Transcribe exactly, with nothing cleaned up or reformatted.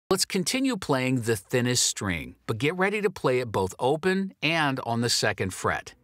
Let's continue playing The Thinnest String, but get ready to play it both open and on the second fret.